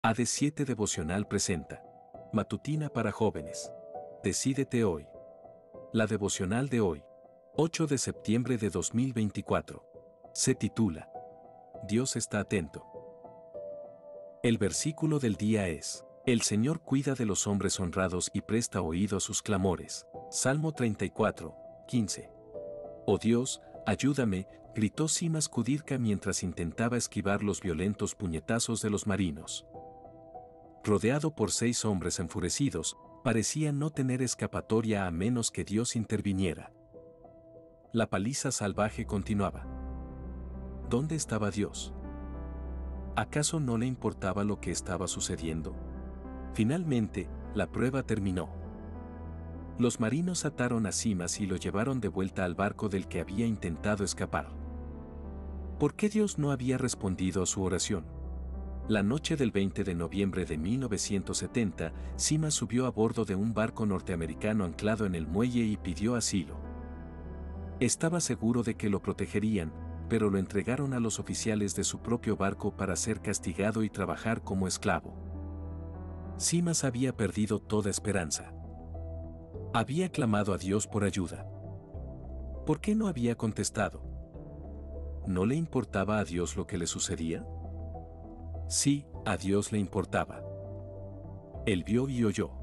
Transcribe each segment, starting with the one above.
AD7 Devocional presenta Matutina para jóvenes. Decídete hoy. La devocional de hoy, 8 de septiembre de 2024, se titula Dios está atento. El versículo del día es: El Señor cuida de los hombres honrados y presta oído a sus clamores. Salmo 34, 15. Oh Dios, ayúdame, gritó Simas Kudirka mientras intentaba esquivar los violentos puñetazos de los marinos. Rodeado por 6 hombres enfurecidos, parecía no tener escapatoria a menos que Dios interviniera. La paliza salvaje continuaba. ¿Dónde estaba Dios? ¿Acaso no le importaba lo que estaba sucediendo? Finalmente, la prueba terminó. Los marinos ataron a Simas y lo llevaron de vuelta al barco del que había intentado escapar. ¿Por qué Dios no había respondido a su oración? La noche del 20 de noviembre de 1970, Simas subió a bordo de un barco norteamericano anclado en el muelle y pidió asilo. Estaba seguro de que lo protegerían, pero lo entregaron a los oficiales de su propio barco para ser castigado y trabajar como esclavo. Simas había perdido toda esperanza. Había clamado a Dios por ayuda. ¿Por qué no había contestado? ¿No le importaba a Dios lo que le sucedía? Sí, a Dios le importaba. Él vio y oyó.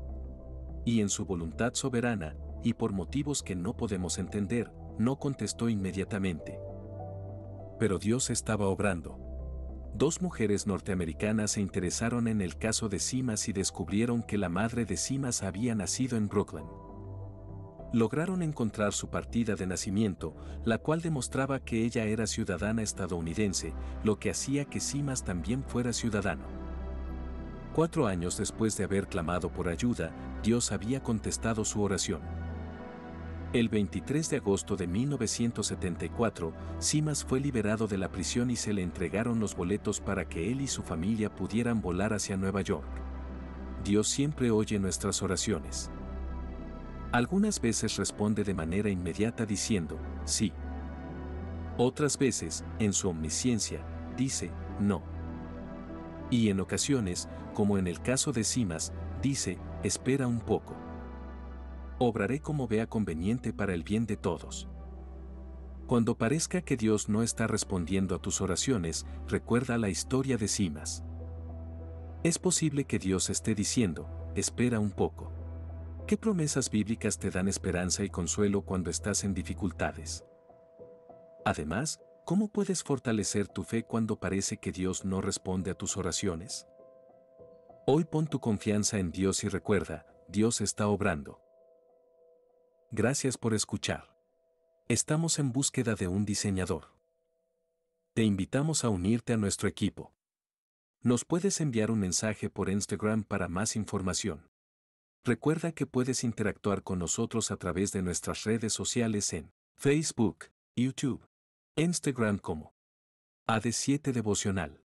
Y en su voluntad soberana, y por motivos que no podemos entender, no contestó inmediatamente. Pero Dios estaba obrando. 2 mujeres norteamericanas se interesaron en el caso de Simas y descubrieron que la madre de Simas había nacido en Brooklyn. Lograron encontrar su partida de nacimiento, la cual demostraba que ella era ciudadana estadounidense, lo que hacía que Simas también fuera ciudadano. 4 años después de haber clamado por ayuda, Dios había contestado su oración. El 23 de agosto de 1974, Simas fue liberado de la prisión y se le entregaron los boletos para que él y su familia pudieran volar hacia Nueva York. Dios siempre oye nuestras oraciones. Algunas veces responde de manera inmediata diciendo, sí. Otras veces, en su omnisciencia, dice, no. Y en ocasiones, como en el caso de Simas, dice, espera un poco. Obraré como vea conveniente para el bien de todos. Cuando parezca que Dios no está respondiendo a tus oraciones, recuerda la historia de Simas. Es posible que Dios esté diciendo, espera un poco. ¿Qué promesas bíblicas te dan esperanza y consuelo cuando estás en dificultades? Además, ¿cómo puedes fortalecer tu fe cuando parece que Dios no responde a tus oraciones? Hoy pon tu confianza en Dios y recuerda, Dios está obrando. Gracias por escuchar. Estamos en búsqueda de un diseñador. Te invitamos a unirte a nuestro equipo. Nos puedes enviar un mensaje por Instagram para más información. Recuerda que puedes interactuar con nosotros a través de nuestras redes sociales en Facebook, YouTube, Instagram como AD7 Devocional.